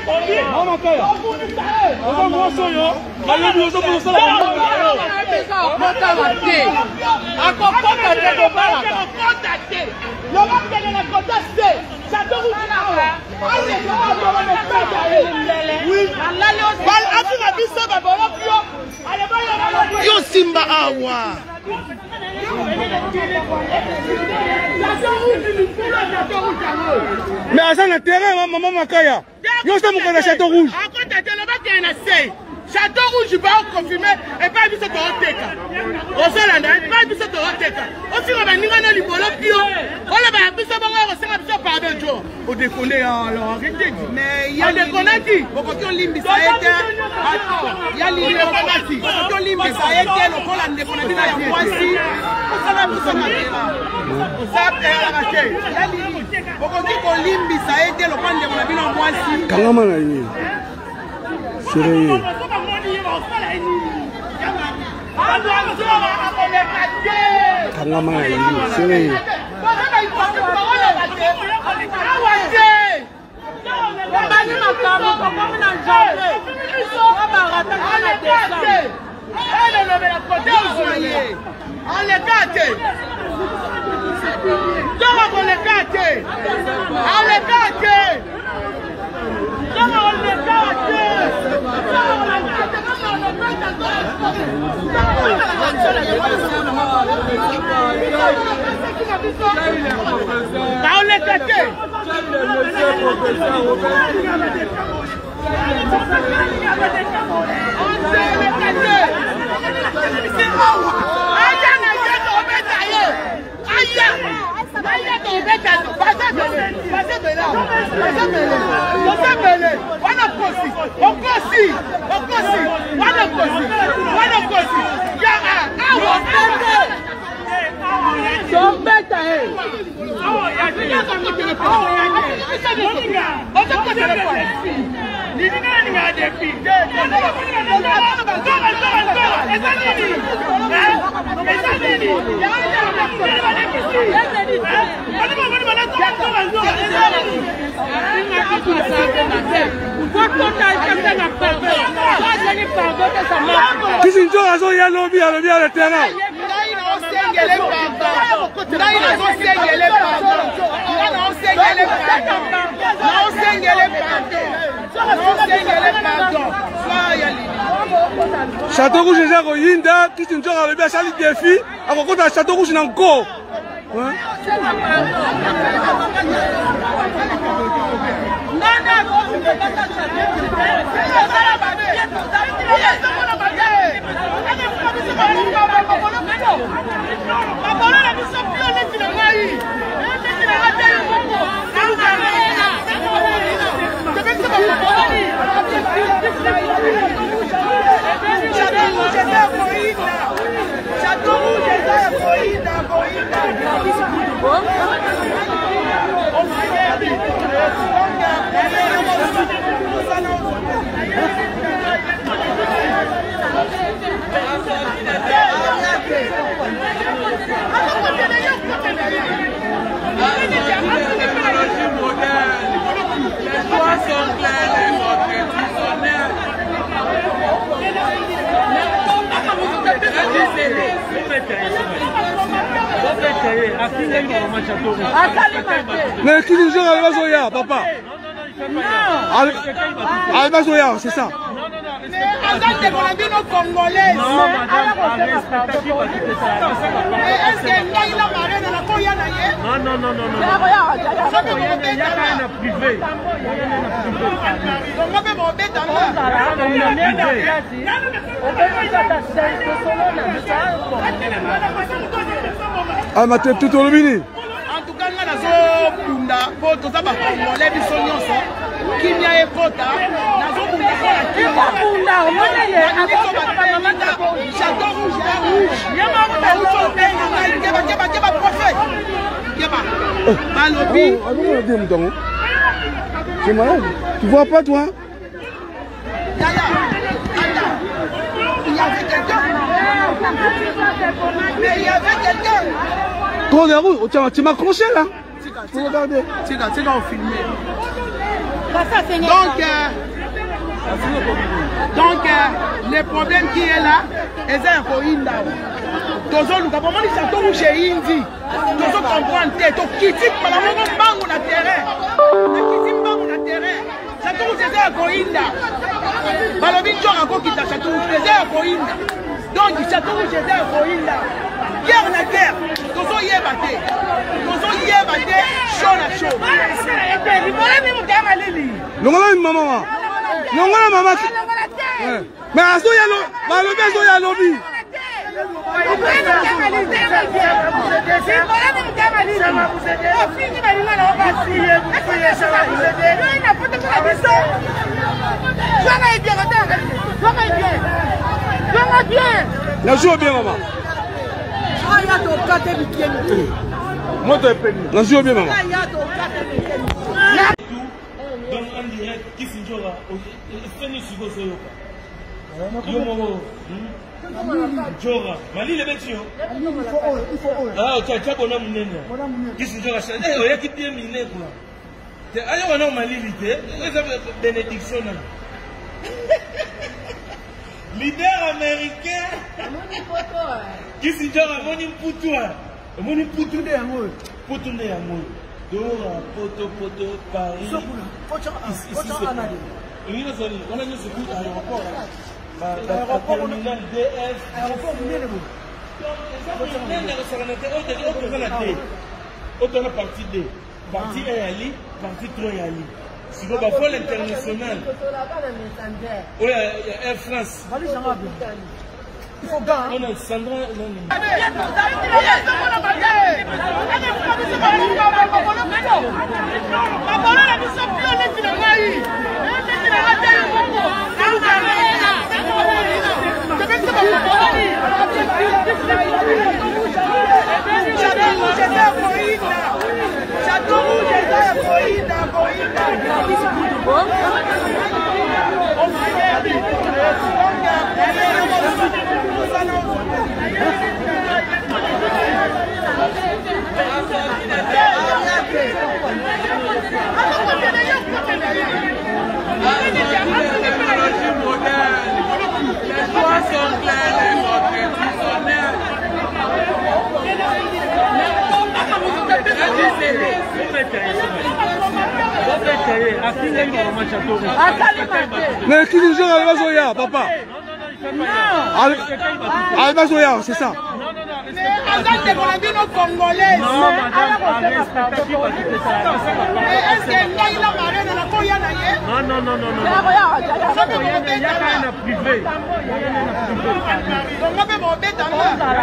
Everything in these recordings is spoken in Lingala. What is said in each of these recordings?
Mama kaya. Oza moso yo. Bayebi ozo pour ça. Mota mate. Akokota te ko balaka. Akokota te. Yo va kene na kota se. Château Rouge na ho. Ale ko ba na peta e. Oui. Alale o. Bal afina biso ba bolo pio. Ale ba yo simba awa. Mais à ça, le terrain, maman Makaya. Yo, c'est mon canal Château Rouge. Château Rouge, va confirmer et pas vu ce Toroteka. Au sol, pas vu ce Toroteka. Aussi, on va nous rendre le bolo pio. On va plus savoir, on s'est rappelé par deux jours. On déconne, alors arrêtez. Mais il y a des conneries. On peut qu'on limite ça. Attends, il y a les conneries. On peut qu'on limite ça. On peut la déconner. Il y a voici. On s'en va pour ça. On s'en va pour ça. On peut qu'on limite ça. On peut la déconner. Voici. Comment on a eu? Sérieux. Kangama na yindi, sérieux. Château Rouge est au Yinda, qui se trouve à le bien Charlie défi, à côté de Château Rouge dans Go. Mais qui nous joue à Albazoya, papa? Non. Albazoya, c'est ça. Congolais. Non, ah, ma tête tout au mini. En tout cas, nous avons pour ça, Congolais, qui sont qui n'y a pas c'est malade. Tu vois pas toi? Il y avait quelqu'un. Mais il y avait quelqu'un. Tourne les roues, tu m'as accroché là. Faut regarder. C'est quand on filmait. Donc, le problème qui est là, c'est un Koinda. Tozo pour moi, château rouge et Indi. Tozo comprendre tête. To quitte par la maman bango na terrain. Na quitte bango na terrain. Château rouge c'est un Koinda. Balobi tu encore quitte château rouge c'est un Koinda. Donc château rouge c'est un Koinda. Guerre na guerre. Tozo yebate. Tozo yebate. Chaud na chaud. Longola maman. Longola maman. Mais aso ya lo, balobi aso ya lobi. La joue bien, maman. La joue bien, maman. Donc, en direct, qui s'y jouera? Jora, Mali le betio. Ah, ok, tu as bon homme nene. Qui se joue à ça? Eh, il y a qui bien miné quoi. Allez, on a Mali l'idée. Bénédiction. Leader américain. Qui se joue à Moni Poutoua. Moni Poutou de Amour. Poutou de Amour. Dora, Poto, Paris. Ici, c'est pas. On a mis ce coup à l'aéroport. Aéroport DF. Aéroport partie D. Partie A Ali, partie 3 Ali. Si vous avez l'international. Oui, Air France. Il faut gagner. On a Sandra. Mais qui nous joue à Albazoya, papa? Non. Albazoya, c'est ça. Mais Azal de Bolambino congolaise. Non, est-ce que il a marré dans la Koyana? Non. Privé. Donc, on peut m'embêter dans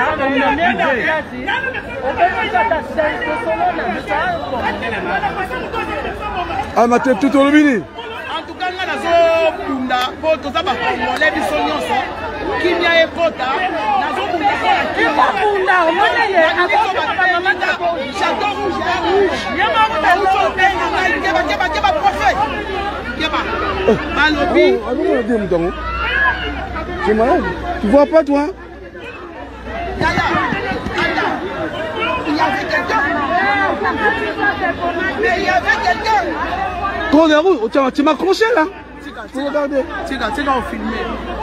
ah, ma tête tout au lobby. En tout cas, nous avons Punda, pour tout ça, Congolais, qui sont nyonso, qui n'y a pas de nous avons Punda, château rouge, c'est malade. Tu vois pas, toi? Il y avait quelqu'un. Mais il y avait quelqu'un. Quand les roues, tu m'as accroché là. Tu regarder. C'est quand on filmait.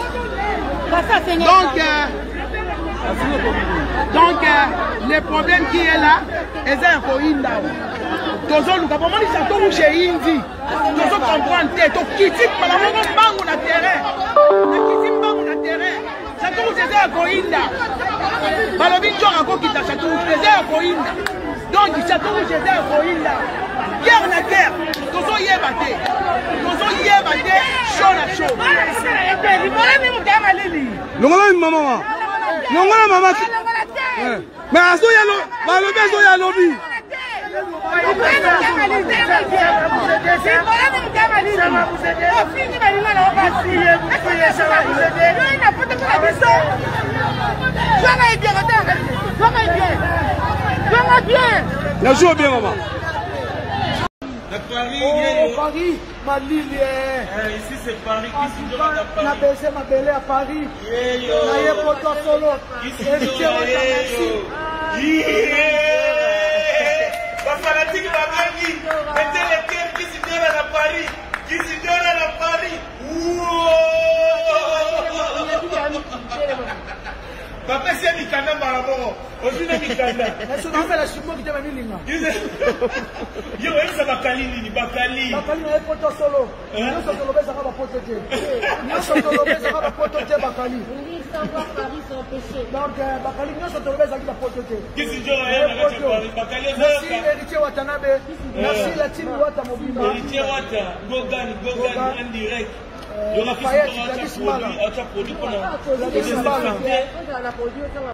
Donc, le problème qui est là, c'est un Koinda. Tozo pour moi, château rouge et Indi. Tozo comprendre tête. To quitte par la maman bango na terrain. Na quitte bango na terrain. Château rouge c'est un Koinda. Balobi tu encore quitte château rouge c'est un Koinda. Donc château rouge c'est un Koinda. Guerre na guerre. Tozo yebate. Chaud na chaud. Longola maman. Longola maman. Mais aso ya lo, balobi aso ya lobi. La joue bien, maman. Paris, Paris, ma Lille. Ici c'est Paris. Qui s'y joue à Paris? Ma belle à Paris. La fanatique va venir. Mettez les pierres qui s'y joue à Paris. mikanda malaboro. Aussi na mikanda. Est-ce qu'on fait la chimbo qui t'a mis linga? Yo, elle ça bakali nini? Bakali. Bakali na poto solo. Yo solo beza ka ba poto te. Yo solo beza ka ba poto te bakali. Oui, savoir Paris sans péché. Donc bakali yo solo beza ki ba poto te. Qu'est-ce que je bakali? Merci Héritier Watanabe. Merci la team Wata Mobimba. Héritier Wata, Gogan en direct. Lafayette, Gladys Mala. Produit